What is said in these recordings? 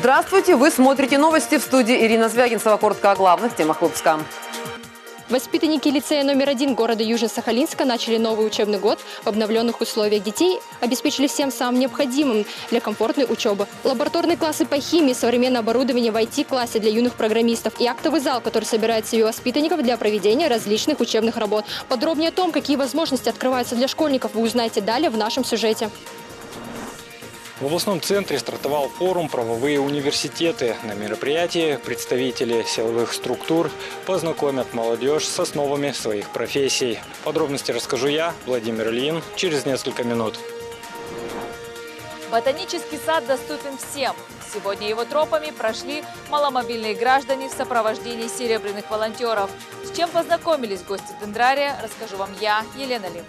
Здравствуйте! Вы смотрите новости, в студии Ирина Звягинцева. Коротко о главных темах выпуска. Воспитанники лицея номер 1 города Южно-Сахалинска начали новый учебный год в обновленных условиях. Детей обеспечили всем самым необходимым для комфортной учебы. Лабораторные классы по химии, современное оборудование в IT-классе для юных программистов и актовый зал, который собирает себе воспитанников для проведения различных учебных работ. Подробнее о том, какие возможности открываются для школьников, вы узнаете далее в нашем сюжете. В областном центре стартовал форум «Правовые университеты». На мероприятии представители силовых структур познакомят молодежь с основами своих профессий. Подробности расскажу я, Владимир Ильин, через несколько минут. Ботанический сад доступен всем. Сегодня его тропами прошли маломобильные граждане в сопровождении серебряных волонтеров. С чем познакомились гости дендрария, расскажу вам я, Елена Лим.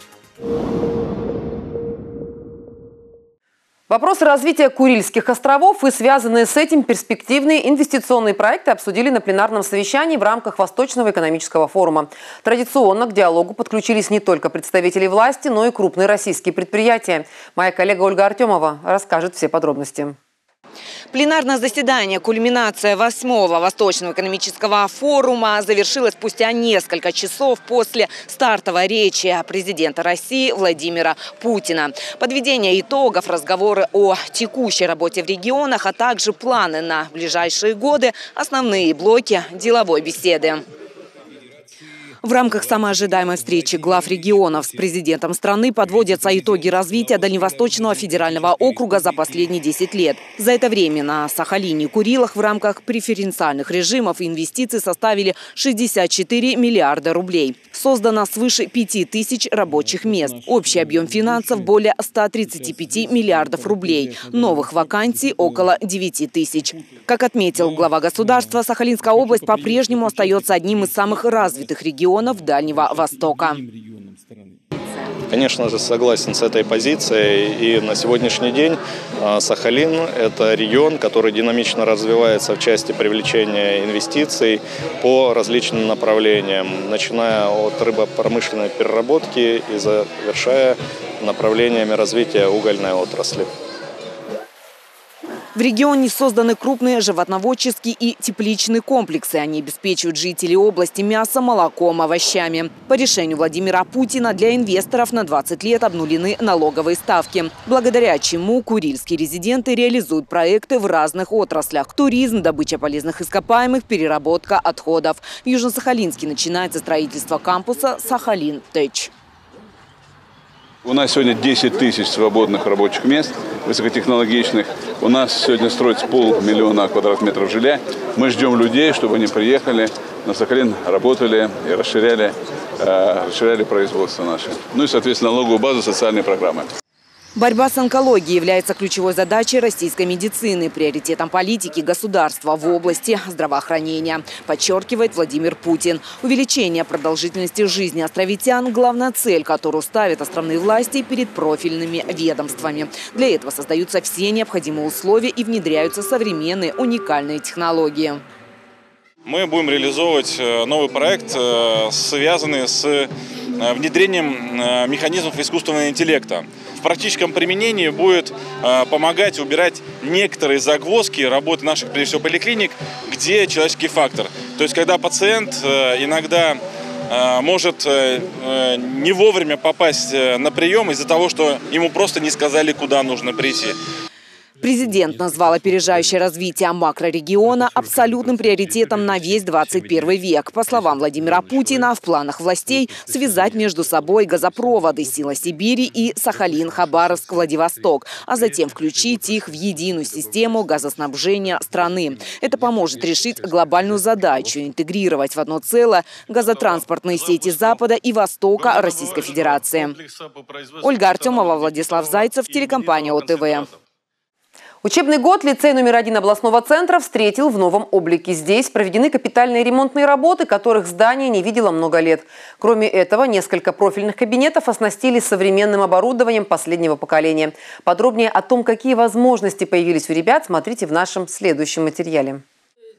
Вопросы развития Курильских островов и связанные с этим перспективные инвестиционные проекты обсудили на пленарном совещании в рамках Восточного экономического форума. Традиционно к диалогу подключились не только представители власти, но и крупные российские предприятия. Моя коллега Ольга Артемова расскажет все подробности. Пленарное заседание, кульминация 8-го Восточного экономического форума, завершилось спустя несколько часов после стартовой речи президента России Владимира Путина. Подведение итогов, разговоры о текущей работе в регионах, а также планы на ближайшие годы, основные блоки деловой беседы. В рамках самой ожидаемой встречи глав регионов с президентом страны подводятся итоги развития Дальневосточного федерального округа за последние 10 лет. За это время на Сахалине и Курилах в рамках преференциальных режимов инвестиции составили 64 миллиарда рублей. Создано свыше 5000 рабочих мест. Общий объем финансов более 135 миллиардов рублей. Новых вакансий около 9000. Как отметил глава государства, Сахалинская область по-прежнему остается одним из самых развитых регионов Дальнего Востока. Конечно же, согласен с этой позицией. И на сегодняшний день Сахалин – это регион, который динамично развивается в части привлечения инвестиций по различным направлениям, начиная от рыбопромышленной переработки и завершая направлениями развития угольной отрасли. В регионе созданы крупные животноводческие и тепличные комплексы. Они обеспечивают жителей области мясом, молоком, овощами. По решению Владимира Путина для инвесторов на 20 лет обнулены налоговые ставки, благодаря чему курильские резиденты реализуют проекты в разных отраслях: туризм, добыча полезных ископаемых, переработка отходов. В Южно-Сахалинске начинается строительство кампуса «Сахалин-Тэч». У нас сегодня 10 тысяч свободных рабочих мест, высокотехнологичных. У нас сегодня строится 500 000 квадратных метров жилья. Мы ждем людей, чтобы они приехали на Сахалин, работали и расширяли производство наше. Ну и, соответственно, налоговую базу, социальные программы. Борьба с онкологией является ключевой задачей российской медицины, приоритетом политики государства в области здравоохранения, подчеркивает Владимир Путин. Увеличение продолжительности жизни островитян – главная цель, которую ставят островные власти перед профильными ведомствами. Для этого создаются все необходимые условия и внедряются современные уникальные технологии. Мы будем реализовывать новый проект, связанный с внедрением механизмов искусственного интеллекта. В практическом применении будет помогать убирать некоторые загвоздки работы наших, прежде всего, поликлиник, где человеческий фактор. То есть, когда пациент иногда может не вовремя попасть на прием из-за того, что ему просто не сказали, куда нужно прийти. Президент назвал опережающее развитие макрорегиона абсолютным приоритетом на весь 21 век. По словам Владимира Путина, в планах властей связать между собой газопроводы «Сила Сибири» и Сахалин, Хабаровск, Владивосток, а затем включить их в единую систему газоснабжения страны. Это поможет решить глобальную задачу – интегрировать в одно целое газотранспортные сети Запада и Востока Российской Федерации. Ольга Артемова, Владислав Зайцев, телекомпания ОТВ. Учебный год лицей номер 1 областного центра встретил в новом облике. Здесь проведены капитальные ремонтные работы, которых здание не видело много лет. Кроме этого, несколько профильных кабинетов оснастили современным оборудованием последнего поколения. Подробнее о том, какие возможности появились у ребят, смотрите в нашем следующем материале.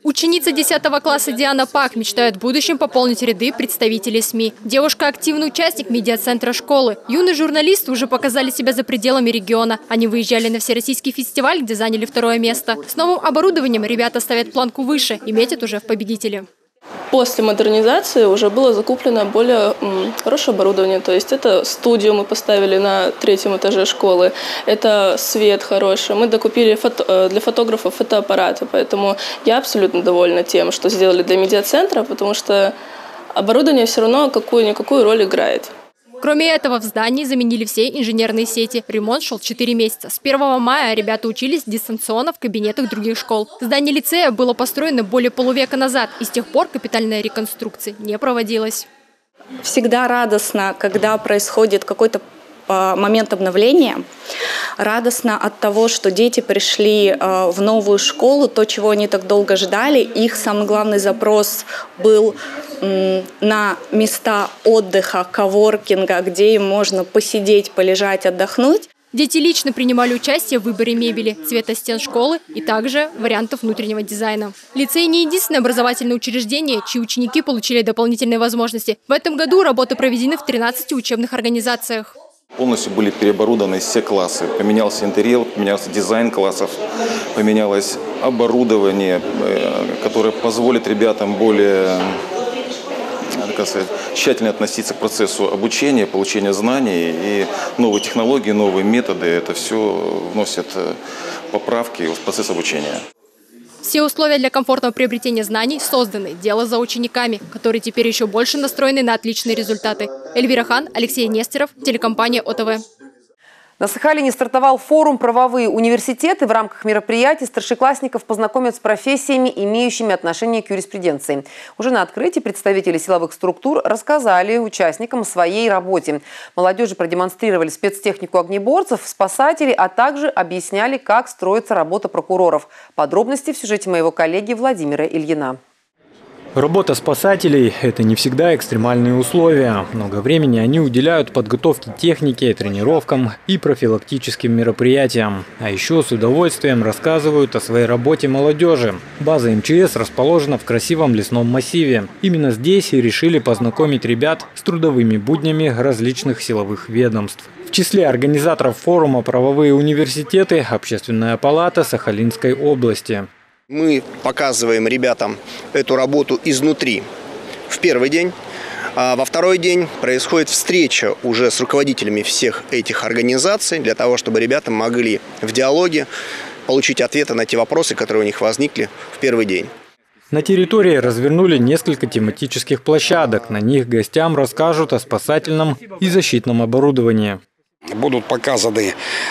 Ученица 10 класса Диана Пак мечтает в будущем пополнить ряды представителей СМИ. Девушка – активный участник медиацентра школы. Юные журналисты уже показали себя за пределами региона. Они выезжали на всероссийский фестиваль, где заняли 2-е место. С новым оборудованием ребята ставят планку выше и метят уже в победители. После модернизации уже было закуплено более хорошее оборудование. То есть это студию мы поставили на 3-м этаже школы, это свет хороший. Мы докупили для фотографов фотоаппараты, поэтому я абсолютно довольна тем, что сделали для медиацентра, потому что оборудование все равно какую-никакую роль играет. Кроме этого, в здании заменили все инженерные сети. Ремонт шел 4 месяца. С 1 мая ребята учились дистанционно в кабинетах других школ. Здание лицея было построено более полувека назад, и с тех пор капитальная реконструкция не проводилась. Всегда радостно, когда происходит какой-то момент обновления. Радостно от того, что дети пришли в новую школу, то, чего они так долго ждали. Их самый главный запрос был на места отдыха, коворкинга, где им можно посидеть, полежать, отдохнуть. Дети лично принимали участие в выборе мебели, цвета стен школы и также вариантов внутреннего дизайна. Лицей не единственное образовательное учреждение, чьи ученики получили дополнительные возможности. В этом году работы проведены в 13 учебных организациях. Полностью были переоборудованы все классы. Поменялся интерьер, поменялся дизайн классов, поменялось оборудование, которое позволит ребятам более тщательно относиться к процессу обучения, получения знаний. И новые технологии, новые методы, это все вносит поправки в процесс обучения. Все условия для комфортного приобретения знаний созданы. Дело за учениками, которые теперь еще больше настроены на отличные результаты. Эльвира Хан, Алексей Нестеров, телекомпания ОТВ. На Сахалине стартовал форум «Правовые университеты». В рамках мероприятия старшеклассников познакомят с профессиями, имеющими отношение к юриспруденции. Уже на открытии представители силовых структур рассказали участникам о своей работе. Молодежи продемонстрировали спецтехнику огнеборцев, спасателей, а также объясняли, как строится работа прокуроров. Подробности в сюжете моего коллеги Владимира Ильина. Работа спасателей – это не всегда экстремальные условия. Много времени они уделяют подготовке техники, тренировкам и профилактическим мероприятиям. А еще с удовольствием рассказывают о своей работе молодежи. База МЧС расположена в красивом лесном массиве. Именно здесь и решили познакомить ребят с трудовыми буднями различных силовых ведомств. В числе организаторов форума «Правовые университеты» Общественная палата Сахалинской области. Мы показываем ребятам эту работу изнутри в первый день. А во второй день происходит встреча уже с руководителями всех этих организаций, для того, чтобы ребята могли в диалоге получить ответы на те вопросы, которые у них возникли в первый день. На территории развернули несколько тематических площадок. На них гостям расскажут о спасательном и защитном оборудовании. Будут показаны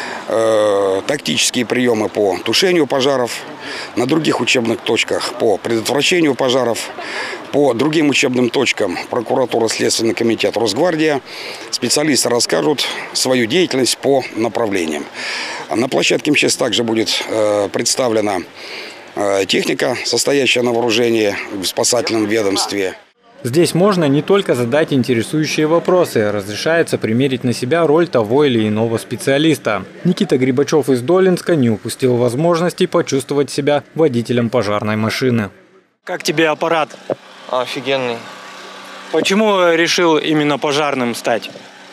тактические приемы по тушению пожаров, на других учебных точках по предотвращению пожаров, по другим учебным точкам прокуратура, Следственный комитет, Росгвардия. Специалисты расскажут свою деятельность по направлениям. На площадке МЧС также будет представлена техника, состоящая на вооружении в спасательном ведомстве. Здесь можно не только задать интересующие вопросы, разрешается примерить на себя роль того или иного специалиста. Никита Грибачев из Долинска не упустил возможности почувствовать себя водителем пожарной машины. Как тебе аппарат? Офигенный. Почему решил именно пожарным стать?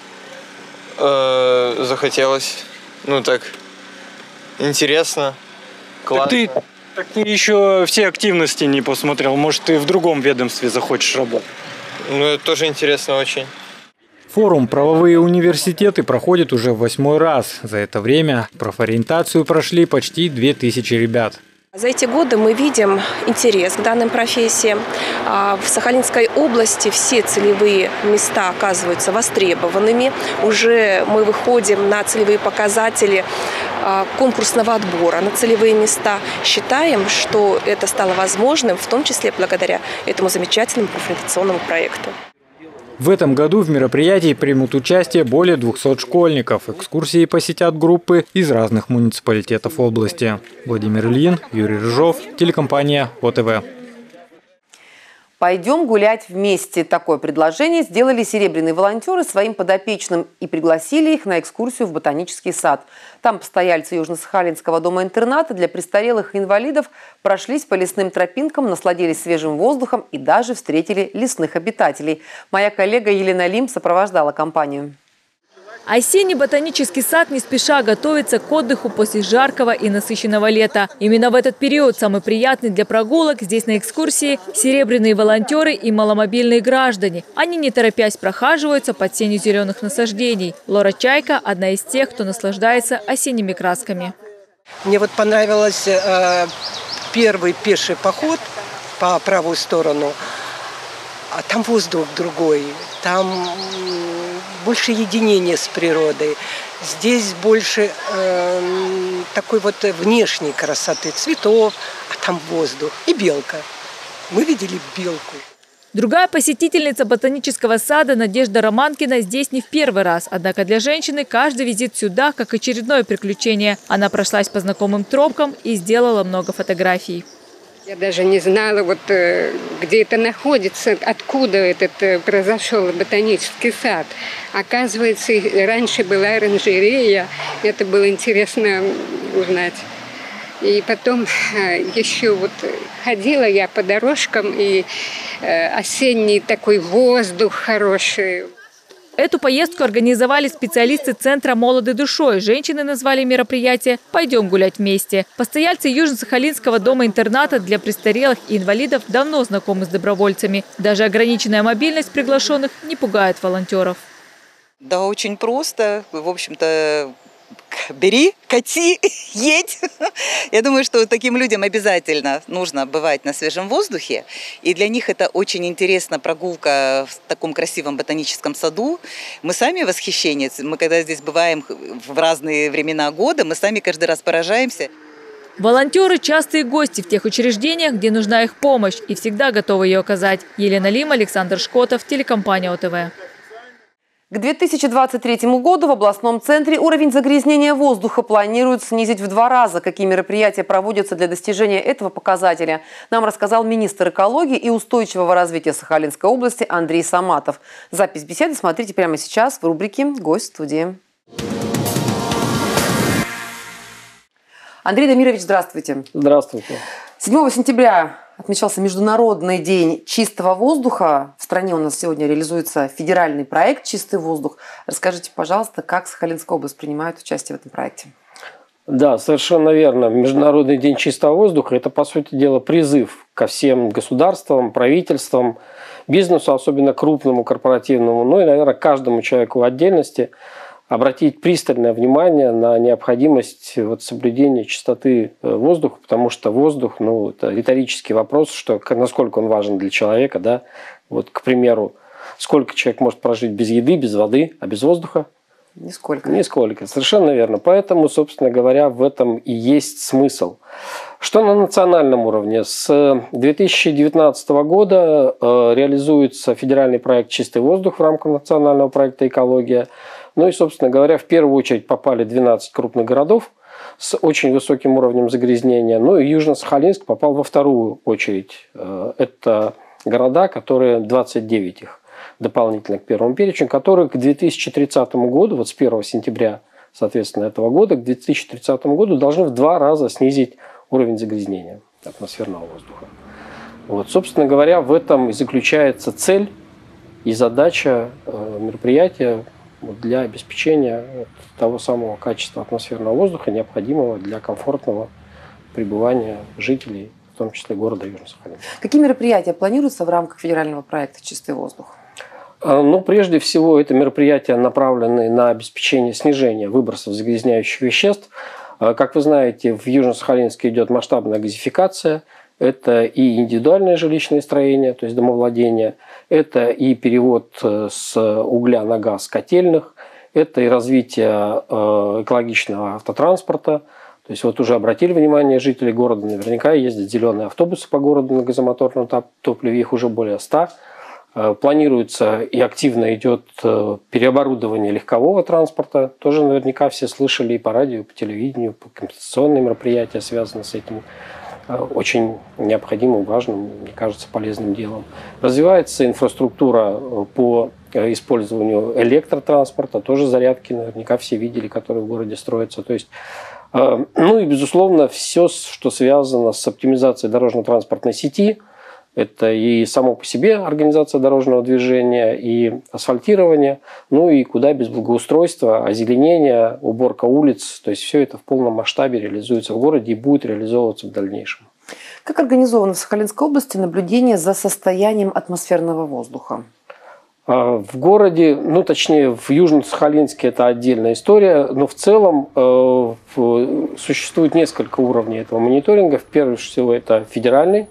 Захотелось. Так интересно. Классно. Так ты еще все активности не посмотрел. Может, ты в другом ведомстве захочешь работать? Это тоже интересно очень. Форум «Правовые университеты» проходит уже в 8-й раз. За это время профориентацию прошли почти 2000 ребят. За эти годы мы видим интерес к данным профессиям. В Сахалинской области все целевые места оказываются востребованными. Уже мы выходим на целевые показатели конкурсного отбора на целевые места. Считаем, что это стало возможным, в том числе благодаря этому замечательному профориентационному проекту. В этом году в мероприятии примут участие более 200 школьников. Экскурсии посетят группы из разных муниципалитетов области. Владимир Ильин, Юрий Рыжов, телекомпания ОТВ. «Пойдем гулять вместе». Такое предложение сделали серебряные волонтеры своим подопечным и пригласили их на экскурсию в ботанический сад. Там постояльцы Южно-Сахалинского дома-интерната для престарелых и инвалидов прошлись по лесным тропинкам, насладились свежим воздухом и даже встретили лесных обитателей. Моя коллега Елена Лим сопровождала компанию. Осенний ботанический сад не спеша готовится к отдыху после жаркого и насыщенного лета. Именно в этот период самый приятный для прогулок здесь на экскурсии серебряные волонтеры и маломобильные граждане. Они не торопясь прохаживаются под сенью зеленых насаждений. Лора Чайка – одна из тех, кто наслаждается осенними красками. Мне вот понравился первый пеший поход по правую сторону. А там воздух другой, там больше единения с природой. Здесь больше такой вот внешней красоты, цветов, а там воздух и белка. Мы видели белку. Другая посетительница ботанического сада Надежда Романкина здесь не в первый раз. Однако для женщины каждый визит сюда как очередное приключение. Она прошлась по знакомым тропкам и сделала много фотографий. Я даже не знала, вот, где это находится, откуда этот произошел ботанический сад. Оказывается, раньше была оранжерея, это было интересно узнать. И потом еще вот ходила я по дорожкам, и осенний такой воздух хороший. Эту поездку организовали специалисты Центра «Молоды душой». Женщины назвали мероприятие «Пойдем гулять вместе». Постояльцы Южно-Сахалинского дома-интерната для престарелых и инвалидов давно знакомы с добровольцами. Даже ограниченная мобильность приглашенных не пугает волонтеров. Да, очень просто. В общем-то, бери, кати, едь. Я думаю, что таким людям обязательно нужно бывать на свежем воздухе. И для них это очень интересна прогулка в таком красивом ботаническом саду. Мы сами восхищение. Мы когда здесь бываем в разные времена года, мы сами каждый раз поражаемся. Волонтеры – частые гости в тех учреждениях, где нужна их помощь, и всегда готовы ее оказать. Елена Лим, Александр Шкотов, телекомпания ОТВ. К 2023 году в областном центре уровень загрязнения воздуха планируют снизить в 2 раза. Какие мероприятия проводятся для достижения этого показателя, нам рассказал министр экологии и устойчивого развития Сахалинской области Андрей Саматов. Запись беседы смотрите прямо сейчас в рубрике «Гость студии». Андрей Дамирович, здравствуйте. Здравствуйте. 7 сентября отмечался Международный день чистого воздуха. В стране у нас сегодня реализуется федеральный проект «Чистый воздух». Расскажите, пожалуйста, как Сахалинская область принимает участие в этом проекте? Да, совершенно верно. Международный день чистого воздуха – это, по сути дела, призыв ко всем государствам, правительствам, бизнесу, особенно крупному, корпоративному, ну и, наверное, каждому человеку в отдельности обратить пристальное внимание на необходимость соблюдения чистоты воздуха, потому что воздух, это риторический вопрос, что насколько он важен для человека, да. Вот, к примеру, сколько человек может прожить без еды, без воды, а без воздуха? Нисколько. Нисколько, совершенно верно. Поэтому, собственно говоря, в этом и есть смысл. Что на национальном уровне? С 2019 года реализуется федеральный проект «Чистый воздух» в рамках национального проекта «Экология». Ну и, собственно говоря, в первую очередь попали 12 крупных городов с очень высоким уровнем загрязнения. Ну и Южно-Сахалинск попал во вторую очередь. Это города, которые 29 их дополнительно к первому перечню, которые к 2030 году, вот с 1 сентября, соответственно, этого года, к 2030 году должны в 2 раза снизить уровень загрязнения атмосферного воздуха. Вот, собственно говоря, в этом и заключается цель и задача мероприятия для обеспечения того самого качества атмосферного воздуха, необходимого для комфортного пребывания жителей, в том числе города Южно-Сахалин. Какие мероприятия планируются в рамках федерального проекта «Чистый воздух»? Прежде всего, это мероприятия направлены на обеспечение снижения выбросов загрязняющих веществ. Как вы знаете, в Южно-Сахалинске идет масштабная газификация. Это и индивидуальное жилищное строение, то есть домовладение, это и перевод с угля на газ котельных, это и развитие экологичного автотранспорта. То есть вот уже обратили внимание жители города, наверняка ездят зеленые автобусы по городу на газомоторном топливе, их уже более 100. Планируется и активно идет переоборудование легкового транспорта. Тоже наверняка все слышали и по радио, и по телевидению, по компенсационные мероприятия связаны с этим. очень необходимым, важным, мне кажется, полезным делом. Развивается инфраструктура по использованию электротранспорта, тоже зарядки, наверняка все видели, которые в городе строятся. То есть, ну и, безусловно, все, что связано с оптимизацией дорожно-транспортной сети, это и само по себе организация дорожного движения, и асфальтирование, ну и куда без благоустройства, озеленения, уборка улиц. То есть все это в полном масштабе реализуется в городе и будет реализовываться в дальнейшем. Как организовано в Сахалинской области наблюдение за состоянием атмосферного воздуха? В городе, ну точнее в Южно-Сахалинске это отдельная история, но в целом существует несколько уровней этого мониторинга. Прежде всего это федеральный.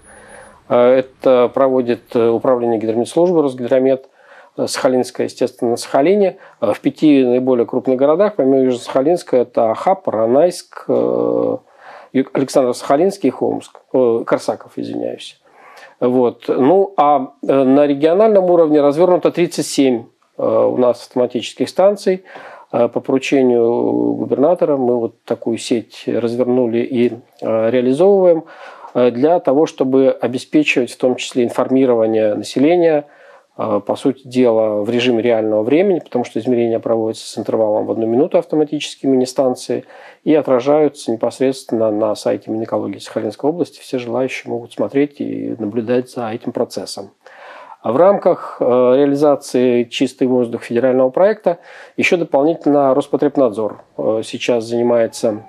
Это проводит управление гидрометслужбы Росгидромет, Сахалинская, естественно, на Сахалине. В 5 наиболее крупных городах, помимо Южно-Сахалинска, это Ахап, Поронайск, Александр-Сахалинский и Холмск. Корсаков, извиняюсь. Вот. Ну, а на региональном уровне развернуто 37 у нас автоматических станций. По поручению губернатора мы вот такую сеть развернули и реализовываем для того, чтобы обеспечивать в том числе информирование населения, по сути дела, в режиме реального времени, потому что измерения проводятся с интервалом в 1 минуту автоматически мини-станции и отражаются непосредственно на сайте Минэкологии Сахалинской области. Все желающие могут смотреть и наблюдать за этим процессом. А в рамках реализации «Чистый воздух» федерального проекта еще дополнительно Роспотребнадзор сейчас занимается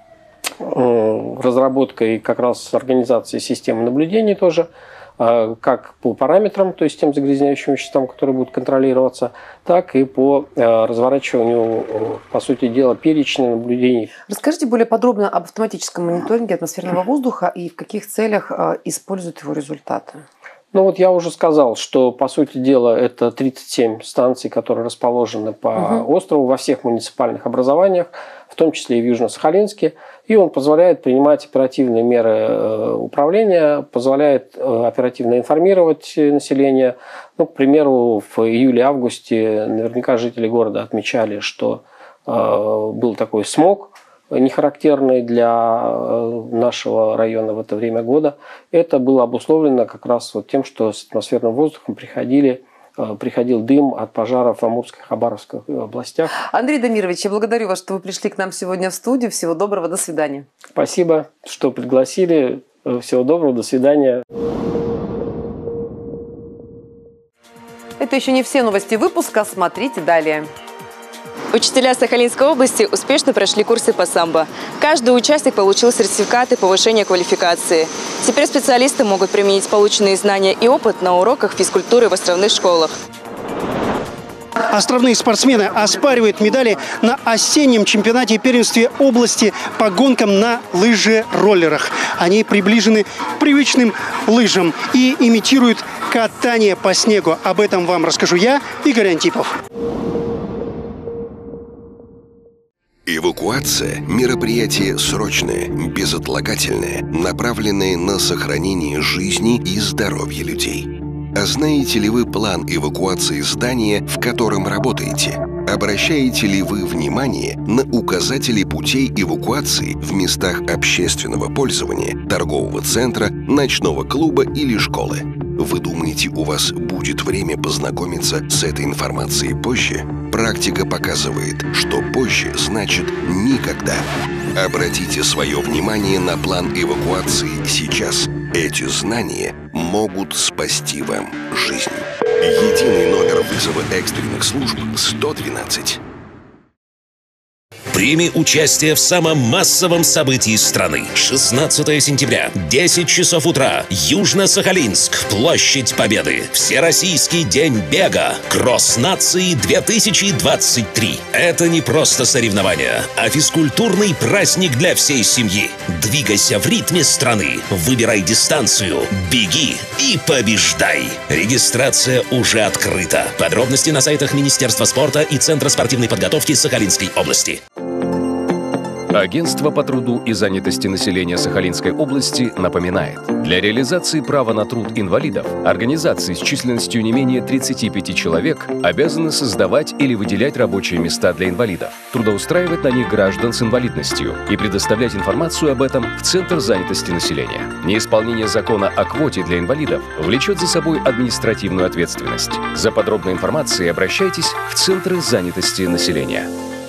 разработкой как раз организации системы наблюдений тоже, как по параметрам, то есть тем загрязняющим веществам, которые будут контролироваться, так и по разворачиванию, по сути дела, перечня наблюдений. Расскажите более подробно об автоматическом мониторинге атмосферного воздуха и в каких целях используют его результаты. Ну вот я уже сказал, что по сути дела это 37 станций, которые расположены по острову во всех муниципальных образованиях, в том числе и в Южно-Сахалинске. И он позволяет принимать оперативные меры управления, позволяет оперативно информировать население. Ну, к примеру, в июле-августе наверняка жители города отмечали, что был такой смог, не характерный для нашего района в это время года. Это было обусловлено как раз вот тем, что с атмосферным воздухом приходил дым от пожаров в Амурской и Хабаровской областях. Андрей Дамирович, я благодарю вас, что вы пришли к нам сегодня в студию. Всего доброго, до свидания. Спасибо, что пригласили. Всего доброго, до свидания. Это еще не все новости выпуска. Смотрите далее. Учителя Сахалинской области успешно прошли курсы по самбо. Каждый участник получил сертификаты повышения квалификации. Теперь специалисты могут применить полученные знания и опыт на уроках физкультуры в островных школах. Островные спортсмены оспаривают медали на осеннем чемпионате и первенстве области по гонкам на лыжероллерах. Они приближены к привычным лыжам и имитируют катание по снегу. Об этом вам расскажу я, Игорь Антипов. Эвакуация – мероприятие срочное, безотлагательное, направленное на сохранение жизни и здоровья людей. А знаете ли вы план эвакуации здания, в котором работаете? Обращаете ли вы внимание на указатели путей эвакуации в местах общественного пользования, торгового центра, ночного клуба или школы? Вы думаете, у вас будет время познакомиться с этой информацией позже? Практика показывает, что позже значит никогда. Обратите свое внимание на план эвакуации сейчас. Эти знания могут спасти вам жизнь. Единый номер вызова экстренных служб 112. Прими участие в самом массовом событии страны. 16 сентября, 10 часов утра, Южно-Сахалинск, Площадь Победы. Всероссийский день бега. Кросс нации 2023. Это не просто соревнование, а физкультурный праздник для всей семьи. Двигайся в ритме страны. Выбирай дистанцию. Беги и побеждай. Регистрация уже открыта. Подробности на сайтах Министерства спорта и Центра спортивной подготовки Сахалинской области. Агентство по труду и занятости населения Сахалинской области напоминает, для реализации права на труд инвалидов организации с численностью не менее 35 человек обязаны создавать или выделять рабочие места для инвалидов, трудоустраивать на них граждан с инвалидностью и предоставлять информацию об этом в Центр занятости населения. Неисполнение закона о квоте для инвалидов влечет за собой административную ответственность. За подробной информацией обращайтесь в Центры занятости населения.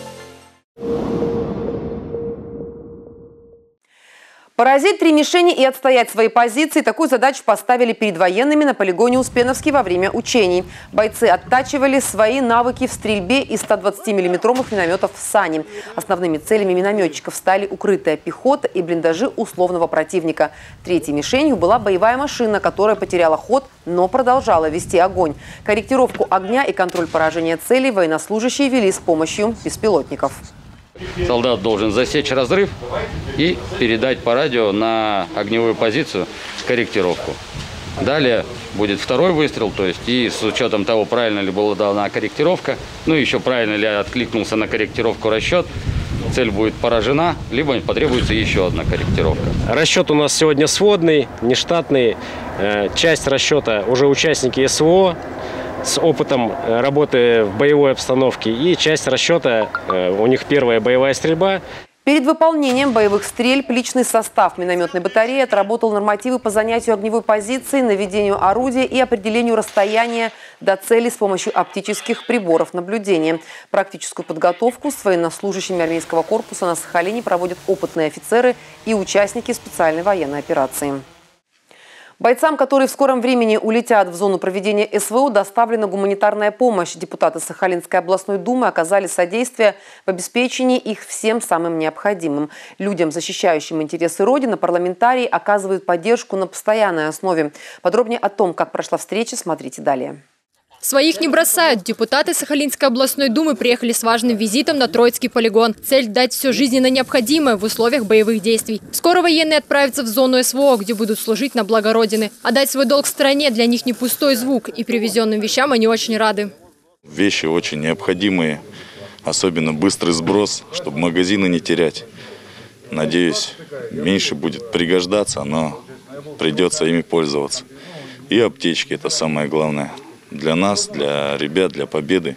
Поразить 3 мишени и отстоять свои позиции – такую задачу поставили перед военными на полигоне Успеновский во время учений. Бойцы оттачивали свои навыки в стрельбе из 120-мм минометов «Сани». Основными целями минометчиков стали укрытая пехота и блиндажи условного противника. Третьей мишенью была боевая машина, которая потеряла ход, но продолжала вести огонь. Корректировку огня и контроль поражения целей военнослужащие вели с помощью беспилотников. Солдат должен засечь разрыв и передать по радио на огневую позицию корректировку. Далее будет второй выстрел, то есть и с учетом того, правильно ли была дана корректировка, ну еще правильно ли откликнулся на корректировку расчет, цель будет поражена, либо потребуется еще одна корректировка. Расчет у нас сегодня сводный, нештатный. Часть расчета уже участники СВО с опытом работы в боевой обстановке, и часть расчета у них первая боевая стрельба. Перед выполнением боевых стрельб личный состав минометной батареи отработал нормативы по занятию огневой позиции, наведению орудия и определению расстояния до цели с помощью оптических приборов наблюдения. Практическую подготовку с военнослужащими армейского корпуса на Сахалине проводят опытные офицеры и участники специальной военной операции. Бойцам, которые в скором времени улетят в зону проведения СВО, доставлена гуманитарная помощь. Депутаты Сахалинской областной думы оказали содействие в обеспечении их всем самым необходимым. Людям, защищающим интересы Родины, парламентарии оказывают поддержку на постоянной основе. Подробнее о том, как прошла встреча, смотрите далее. Своих не бросают. Депутаты Сахалинской областной думы приехали с важным визитом на Троицкий полигон. Цель – дать все жизненно необходимое в условиях боевых действий. Скоро военные отправятся в зону СВО, где будут служить на благо Родины. Отдать свой долг стране для них не пустой звук, и привезенным вещам они очень рады. Вещи очень необходимые, особенно быстрый сброс, чтобы магазины не терять. Надеюсь, меньше будет пригождаться, но придется ими пользоваться. И аптечки – это самое главное. Для нас, для ребят, для победы,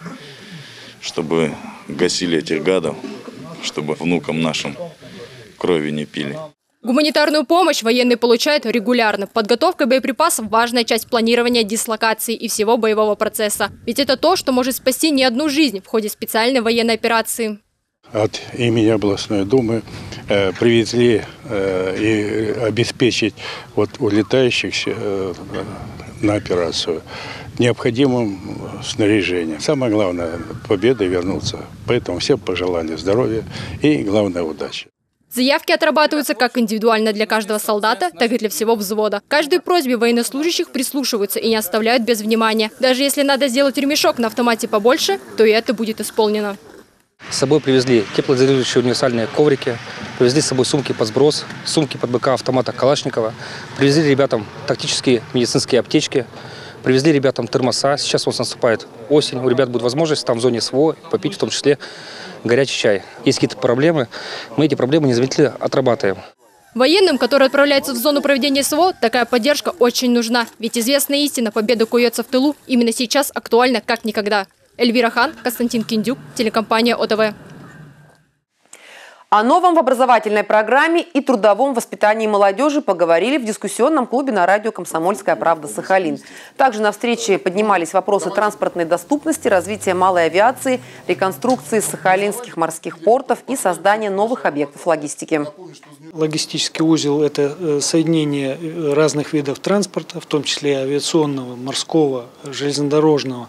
чтобы гасили этих гадов, чтобы внукам нашим крови не пили. Гуманитарную помощь военные получают регулярно. Подготовка боеприпасов – важная часть планирования дислокации и всего боевого процесса. Ведь это то, что может спасти не одну жизнь в ходе специальной военной операции. От имени областной думы привезли и обеспечить улетающих на операцию необходимым снаряжением. Самое главное – победа вернуться. Поэтому всем пожелали здоровья и, главное, удачи. Заявки отрабатываются как индивидуально для каждого солдата, так и для всего взвода. К каждой просьбе военнослужащих прислушиваются и не оставляют без внимания. Даже если надо сделать ремешок на автомате побольше, то и это будет исполнено. С собой привезли теплоизолирующие универсальные коврики, привезли с собой сумки под сброс, сумки под БК автомата Калашникова, привезли ребятам тактические медицинские аптечки, привезли ребятам термоса. Сейчас у нас наступает осень, у ребят будет возможность там в зоне СВО попить в том числе горячий чай. Есть какие-то проблемы, мы эти проблемы незамедлительно отрабатываем. Военным, которые отправляются в зону проведения СВО, такая поддержка очень нужна. Ведь известная истина, победа куется в тылу, именно сейчас актуальна как никогда. Эльвира Хан, Константин Киндюк, телекомпания ОТВ. О новом в образовательной программе и трудовом воспитании молодежи поговорили в дискуссионном клубе на радио «Комсомольская правда» Сахалин. Также на встрече поднимались вопросы транспортной доступности, развития малой авиации, реконструкции сахалинских морских портов и создания новых объектов логистики. Логистический узел – это соединение разных видов транспорта, в том числе авиационного, морского, железнодорожного.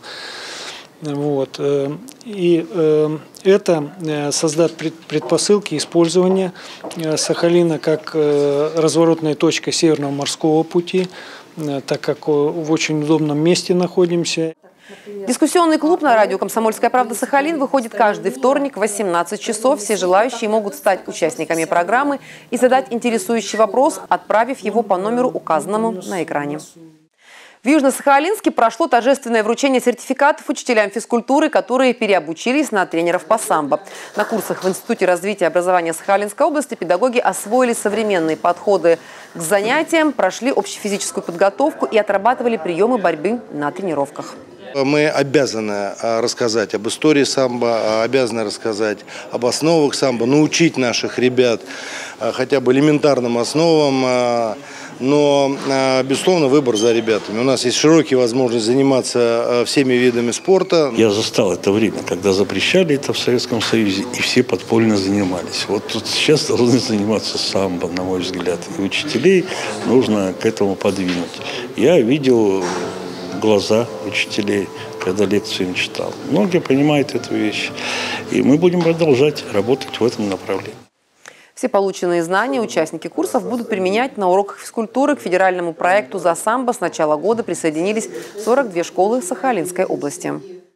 Это создаст предпосылки использования Сахалина как разворотной точкой Северного морского пути, так как в очень удобном месте находимся. Дискуссионный клуб на радио «Комсомольская правда» Сахалин выходит каждый вторник в 18 часов. Все желающие могут стать участниками программы и задать интересующий вопрос, отправив его по номеру, указанному на экране. В Южно-Сахалинске прошло торжественное вручение сертификатов учителям физкультуры, которые переобучились на тренеров по самбо. На курсах в Институте развития и образования Сахалинской области педагоги освоили современные подходы к занятиям, прошли общефизическую подготовку и отрабатывали приемы борьбы на тренировках. Мы обязаны рассказать об истории самбо, обязаны рассказать об основах самбо, научить наших ребят хотя бы элементарным основам. Но, безусловно, выбор за ребятами. У нас есть широкие возможности заниматься всеми видами спорта. Я застал это время, когда запрещали это в Советском Союзе, и все подпольно занимались. Вот тут сейчас должны заниматься самбо, на мой взгляд. И учителей нужно к этому подвинуть. Я видел глаза учителей, когда лекцию им читал. Многие понимают эту вещь. И мы будем продолжать работать в этом направлении. Все полученные знания участники курсов будут применять на уроках физкультуры. К федеральному проекту «За самбо» с начала года присоединились 42 школы Сахалинской области.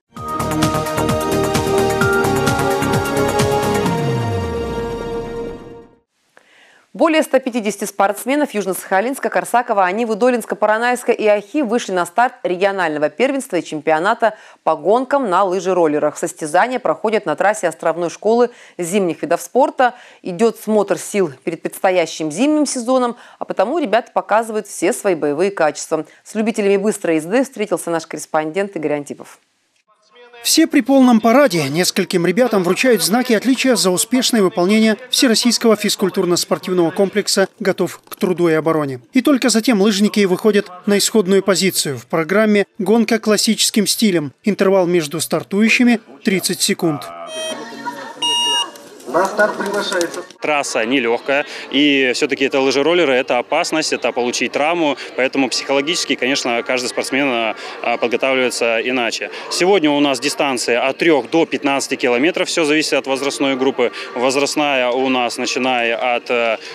Более 150 спортсменов Южно-Сахалинска, Корсакова, Анивы, Долинска, Поронайска и Ахи вышли на старт регионального первенства и чемпионата по гонкам на лыжероллерах. Состязания проходят на трассе Островной школы зимних видов спорта. Идет смотр сил перед предстоящим зимним сезоном, а потому ребята показывают все свои боевые качества. С любителями быстрой езды встретился наш корреспондент Игорь Антипов. Все при полном параде. Нескольким ребятам вручают знаки отличия за успешное выполнение Всероссийского физкультурно-спортивного комплекса «Готов к труду и обороне». И только затем лыжники выходят на исходную позицию. В программе «Гонка классическим стилем». Интервал между стартующими – 30 секунд. На старт приглашается. Трасса нелегкая, и все-таки это лыжероллеры, это опасность, это получить травму, поэтому психологически, конечно, каждый спортсмен подготавливается иначе. Сегодня у нас дистанция от 3 до 15 километров, все зависит от возрастной группы. Возрастная у нас начиная от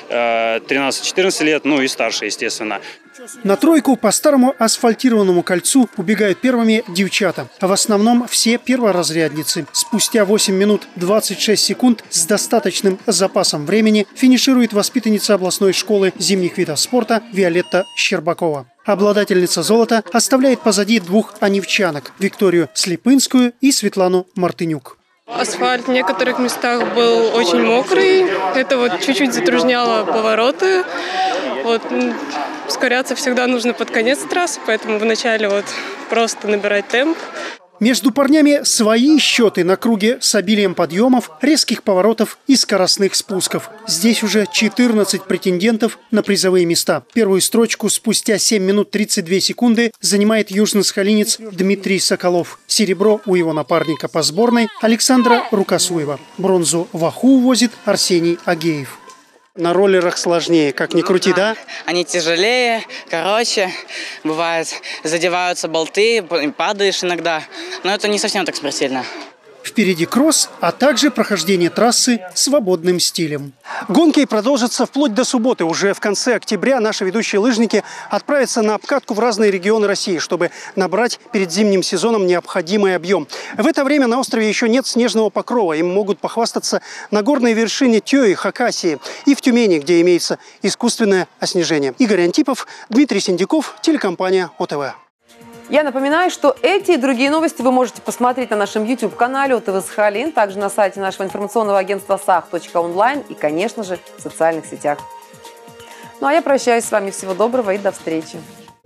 13-14 лет, ну и старше, естественно. На тройку по старому асфальтированному кольцу убегают первыми девчата. А в основном все перворазрядницы. Спустя 8 минут 26 секунд с достаточным запасом времени финиширует воспитанница областной школы зимних видов спорта Виолетта Щербакова. Обладательница золота оставляет позади двух анивчанок – Викторию Слепынскую и Светлану Мартынюк. Асфальт в некоторых местах был очень мокрый. Это вот чуть-чуть затрудняло повороты. Вот, ускоряться всегда нужно под конец трассы, поэтому вначале вот просто набирать темп. Между парнями свои счеты на круге с обилием подъемов, резких поворотов и скоростных спусков. Здесь уже 14 претендентов на призовые места. Первую строчку спустя 7 минут 32 секунды занимает южно-сахалинец Дмитрий Соколов. Серебро у его напарника по сборной Александра Рукосуева. Бронзу в Аху увозит Арсений Агеев. На роллерах сложнее, как ни крути, да? Они тяжелее, короче, бывает, задеваются болты, падаешь иногда, но это не совсем так смертельно. Впереди кросс, а также прохождение трассы свободным стилем. Гонки продолжатся вплоть до субботы. Уже в конце октября наши ведущие лыжники отправятся на обкатку в разные регионы России, чтобы набрать перед зимним сезоном необходимый объем. В это время на острове еще нет снежного покрова. Им могут похвастаться на горной вершине Тёи, Хакасии и в Тюмени, где имеется искусственное оснежение. Игорь Антипов, Дмитрий Синдяков, телекомпания ОТВ. Я напоминаю, что эти и другие новости вы можете посмотреть на нашем YouTube-канале ОТВ Сахалин, также на сайте нашего информационного агентства sah.online и, конечно же, в социальных сетях. Ну а я прощаюсь с вами. Всего доброго и до встречи.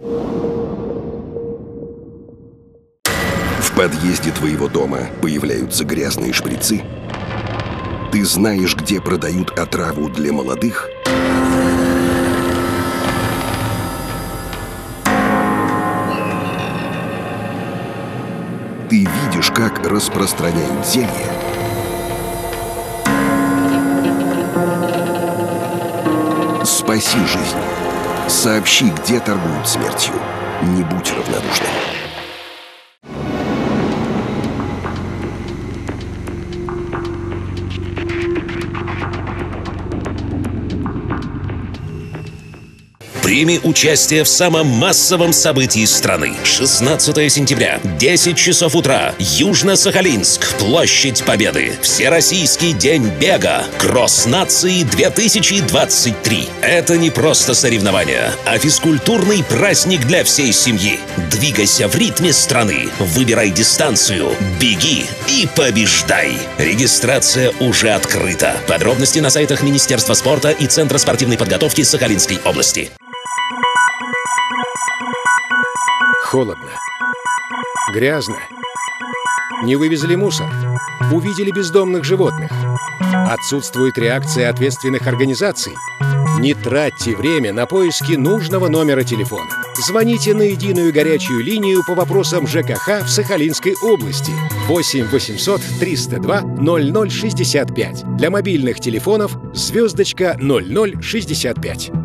В подъезде твоего дома появляются грязные шприцы? Ты знаешь, где продают отраву для молодых? Ты видишь, как распространяют зелье? Спаси жизнь. Сообщи, где торгуют смертью. Не будь равнодушным. Прими участие в самом массовом событии страны. 16 сентября, 10 часов утра, Южно-Сахалинск, площадь Победы. Всероссийский день бега. Кросс нации 2023. Это не просто соревнование, а физкультурный праздник для всей семьи. Двигайся в ритме страны. Выбирай дистанцию. Беги и побеждай. Регистрация уже открыта. Подробности на сайтах Министерства спорта и Центра спортивной подготовки Сахалинской области. Холодно. Грязно. Не вывезли мусор. Увидели бездомных животных. Отсутствует реакция ответственных организаций. Не тратьте время на поиски нужного номера телефона. Звоните на единую горячую линию по вопросам ЖКХ в Сахалинской области 8 800 302 0065. Для мобильных телефонов *0065.